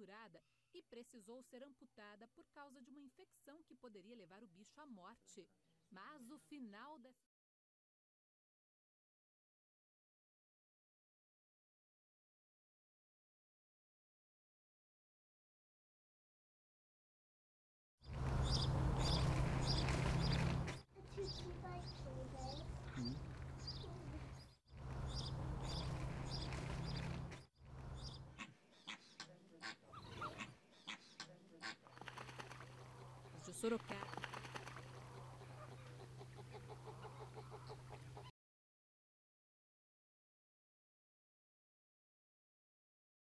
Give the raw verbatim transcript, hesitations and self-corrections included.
desfigurada e precisou ser amputada por causa de uma infecção que poderia levar o bicho à morte. Mas o final dessa... de Sorocaba.